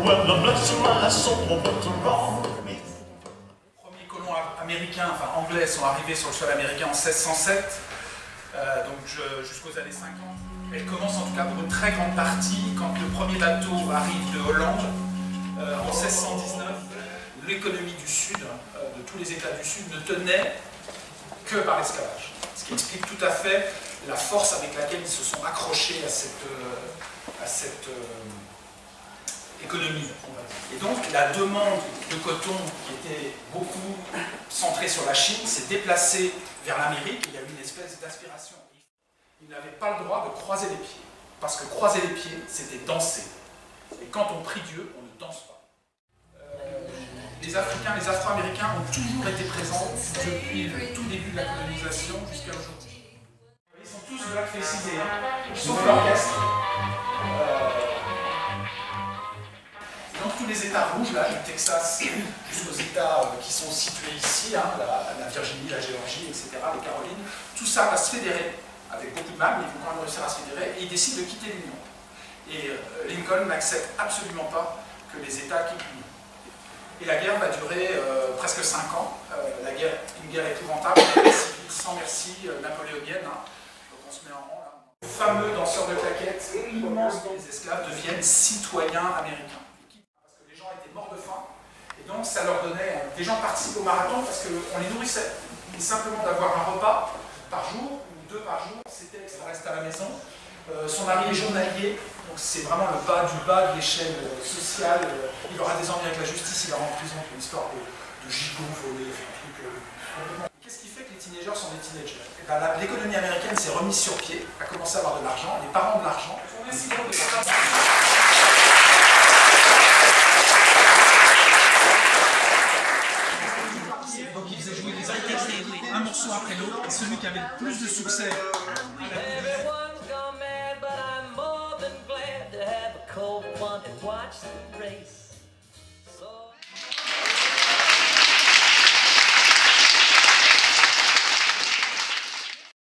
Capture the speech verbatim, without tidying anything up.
premiers colons américains, enfin anglais, sont arrivés sur le sol américain en seize cent sept, euh, donc jusqu'aux années cinquante. Elle commence en tout cas pour une très grande partie quand le premier bateau arrive de Hollande euh, en seize cent dix-neuf. L'économie du Sud, euh, de tous les États du Sud, ne tenait que par l'esclavage. Ce qui explique tout à fait la force avec laquelle ils se sont accrochés à cette, euh, à cette euh, économie, on va dire. Et donc la demande de coton, qui était beaucoup centrée sur la Chine, s'est déplacée vers l'Amérique. Il y a eu une espèce d'aspiration. Ils n'avaient pas le droit de croiser les pieds, parce que croiser les pieds, c'était danser. Et quand on prie Dieu, on ne danse pas. Euh, les Africains, les Afro-Américains ont toujours été présents depuis le tout début de la colonisation jusqu'à aujourd'hui. Ils sont tous black facisés, hein, sauf l'orchestre. Euh, dans tous les États rouges, là, du Texas jusqu'aux États euh, qui sont situés ici, hein, la, la Virginie, la Géorgie, et cetera, les Carolines, tout ça va se fédérer. Avec beaucoup de mal, mais ils vont quand même réussir à se fédérer, et ils décident de quitter l'Union. Et euh, Lincoln n'accepte absolument pas que les États quittent l'Union. Et la guerre va durer euh, presque cinq ans. Euh, la guerre, une guerre épouvantable, sans merci, euh, napoléonienne. Hein. Donc on se met en rang là. Les fameux danseurs de claquettes, immenses les esclaves, deviennent citoyens américains. Parce que les gens étaient morts de faim, et donc ça leur donnait. Des gens participent au marathon parce qu'on les nourrissait. Et simplement d'avoir un repas par jour, deux par jour, c'était ça reste à la maison. Euh, son mari est journalier, donc c'est vraiment le bas du bas de l'échelle euh, sociale. Euh, il aura des ennuis avec la justice, il ira en prison pour une histoire de, de gigot volé, un truc. Euh, Qu'est-ce qui fait que les teenagers sont des teenagers? Et ben, l'économie américaine s'est remise sur pied, a commencé à avoir de l'argent, les parents ont de l'argent. Donc ils faisaient jouer des orchestres un morceau après l'autre, et celui qui avait le plus de succès Everyone's gone mad, but I'm more than glad to have a cold one to watch the race.